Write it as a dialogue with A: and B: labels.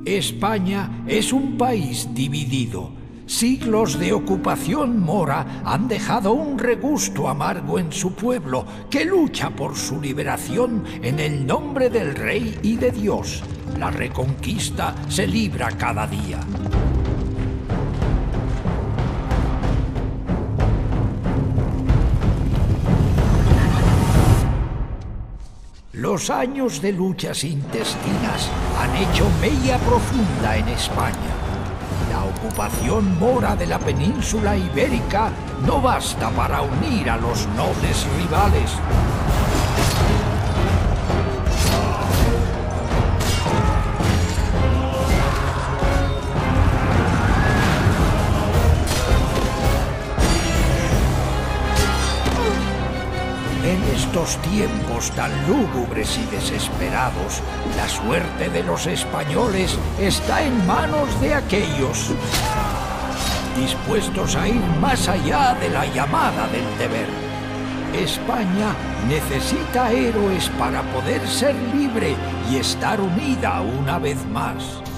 A: España es un país dividido. Siglos de ocupación mora han dejado un regusto amargo en su pueblo, que lucha por su liberación en el nombre del Rey y de Dios. La reconquista se libra cada día. Los años de luchas intestinas han hecho mella profunda en España. La ocupación mora de la península ibérica no basta para unir a los nobles rivales. En estos tiempos tan lúgubres y desesperados, la suerte de los españoles está en manos de aquellos dispuestos a ir más allá de la llamada del deber. España necesita héroes para poder ser libre y estar unida una vez más.